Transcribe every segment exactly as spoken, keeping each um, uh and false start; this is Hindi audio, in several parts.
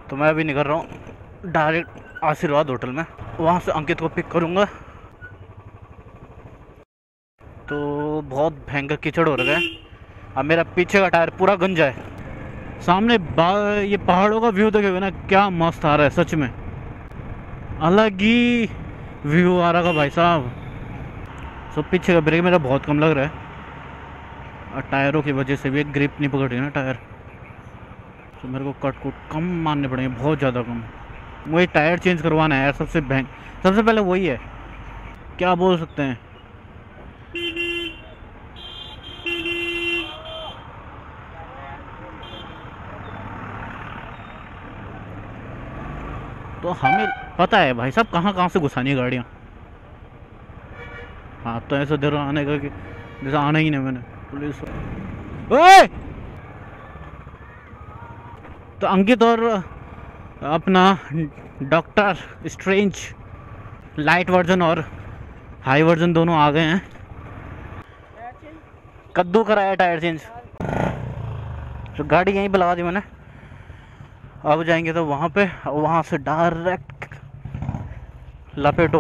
तो मैं अभी निकल रहा हूँ डायरेक्ट आशीर्वाद होटल में, वहाँ से अंकित को पिक करूँगा। तो बहुत भयंकर कीचड़ हो रहा है। अब मेरा पीछे का टायर पूरा गंजा है। सामने ये पहाड़ों का व्यू देखोगे ना, क्या मस्त आ रहा है सच में, अलग ही व्यू आ रहा है भाई साहब। सो पीछे का ब्रेक मेरा बहुत कम लग रहा है और टायरों की वजह से भी एक ग्रिप नहीं पकड़ रही ना टायर। तो मेरे को कट कुट कम मारने पड़ेंगे, बहुत ज़्यादा कम। मुझे टायर चेंज करवाना है यार, सबसे बैंक सबसे पहले वही है, क्या बोल सकते हैं। तो हमें पता है भाई साहब कहाँ कहाँ से घुसानी है गाड़ियाँ। हाँ तो ऐसा देर आने का कि जैसा आना ही नहीं मैंने पुलिस। ओए! तो अंकित और अपना डॉक्टर स्ट्रेंज लाइट वर्जन और हाई वर्जन दोनों आ गए हैं। कद्दू कराया टायर चेंज। तो गाड़ी यहीं पे लगा दी मैंने। अब जाएंगे तो वहाँ पे, वहाँ से डायरेक्ट लपेटो।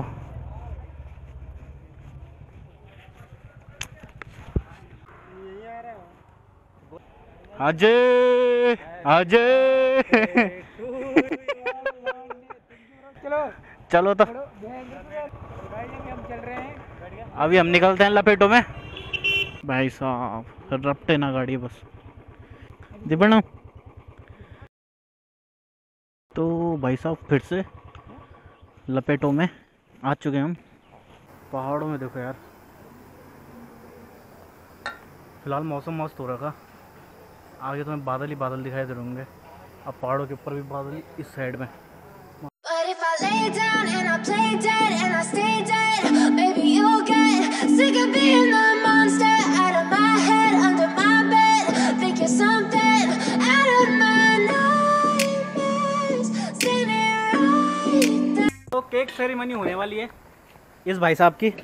अजय अजय चलो चलो तो हम चल रहे हैं। अभी हम निकलते हैं लपेटो में। भाई साहब रपटे ना गाड़ी बस दिबना। तो भाई साहब फिर से लपेटो में आ चुके हैं हम। पहाड़ों में देखो यार, फिलहाल मौसम मस्त हो रखा। आगे तो मैं बादल ही बादल दिखाई दे होंगे। अब पहाड़ों के ऊपर भी बादल इस साइड में। तो केक सेरेमनी होने वाली है इस भाई साहब की।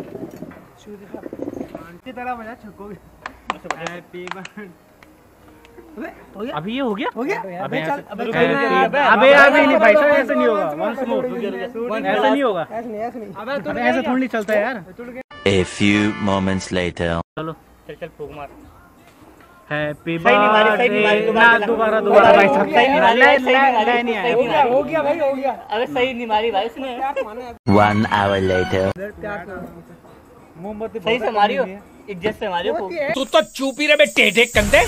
की तरह बजा छक्कोगे। Happy birthday. अभी ये हो गया हो गया अबे चल अबे अबे अबे अबे नहीं भाई साहब, ऐसे नहीं होगा। वंस मोर ऐसा नहीं होगा। ऐसे नहीं ऐसे नहीं अबे अबे ऐसे थोड़ी नहीं चलता यार। A few moments later. चलो चल चल फूक मार। हैप्पी सही नहीं मारी, सही नहीं मारी, बर्थडे ना दोबारा दोबारा भाई साहब सही नहीं मारी, ले सही नहीं मारी, ले नहीं सही नहीं आया। मारी। हो गया भाई हो गया। अबे सही नहीं मारी भाई उसने। One hour later. मोमबत्ती सही से मारी हो, इज्जत से मारी हो फूक। तू तो चुप ही रहे बे टेढ़े कंधे।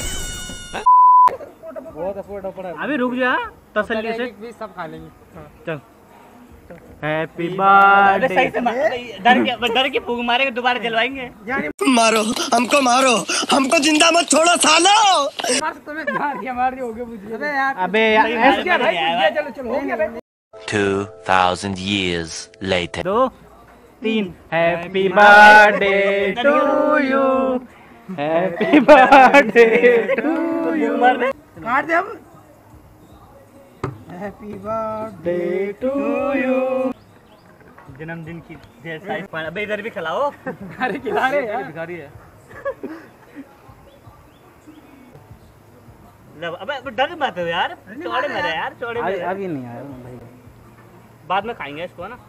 बहुत फोटो पड़ा अभी रुक जा तसल्ली से। भी सब खा लेंगे। चल हैप्पी अबे सही बर्थडे। से मार, डर के डर के फूक मारेंगे, दोबारा जलवाएंगे। मारो हमको मारो हमको जिंदा मत छोड़ो सालो। मार सकते मैं मार दिया मार दिया हो गया मुझे। अबे यार अबे यार सही ऐसे मारी, क्या भाई मारी, चलो चलो हो गया भाई। Two thousand years later. दो तीन happy birthday to you, happy birthday to you, काट दे अब। Happy birthday to you. जन्मदिन की ढेर सारी पान। अबे इधर भी खिलाओ। अरे खिला रहे यार। भिखारी है। लब- अबे अबे डर मत हो यार, चौड़े में रहे यार, चौड़े में अभी रहे। अभी नहीं आया भाई, बाद में खाएंगे इसको ना।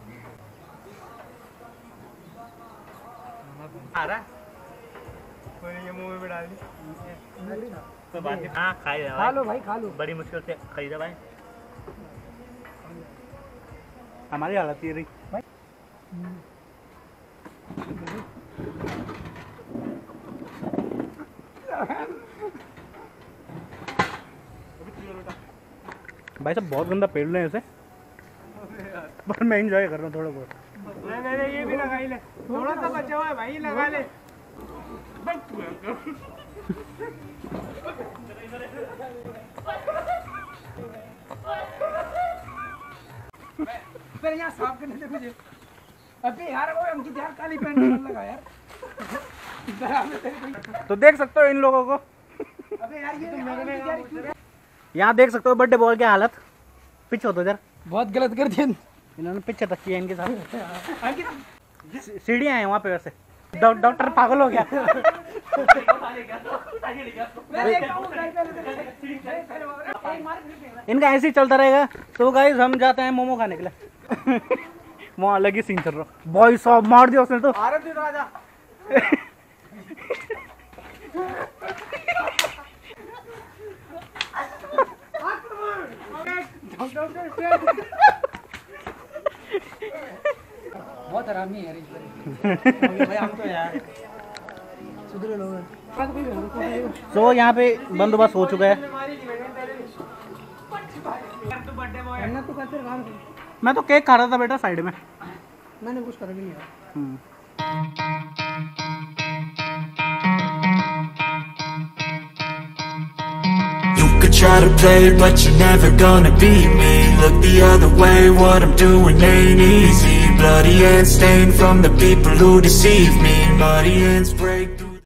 आ रहा कोई ये मुंह में डाल दी। तो बात नहीं। हाँ खाई रहा खा भाई, लो भाई खा लो। बड़ी मुश्किल से खरीदा भाई। हमारी हालत ये रही। भाई साहब बहुत गंदा पेड़ रहे हैं इसे, पर मैं एंजॉय कर रहा हूँ थोड़ा बहुत। नहीं नहीं नहीं, ये भी लगा ही ले। थोड़ा सा बचा हुआ है भाई लगा ले। फिर यहाँ साफ करने दे मुझे। अबे यार वो हमकी यार काली पैंट मत लगा यार। इधर आ मैं तेरे को। तो देख सकते हो इन लोगों को, अबे यार ये लगने यार यहाँ देख सकते हो बर्थडे बॉय की हालत। पीछे हो तो इधर, बहुत गलत कर दिया। इन्होंने पीछे तक किया इनके साथ। सीढ़ियाँ हैं वहाँ पे वैसे। डॉक्टर पागल हो गया। इनका ऐसे ही चलता रहेगा। तो गाइस हम जाते हैं मोमो खाने के लिए। वहाँ अलग ही सीन चल रहा। बॉय साहब मार दिया उसने तो। राजा बहुत हरामी है भाई, हम तो यार सुधरे लोग हैं। तो यहाँ पे बंदोबस्त हो चुका है। तो कैसे काम मैं तो केक खा रहा था बेटा साइड में। मैंने कुछ कर भी नहीं यार। Try to play but you're never gonna beat me. Look the other way, what I'm doing ain't easy. Bloody hands stained from the people who deceive me. Muddy hands break through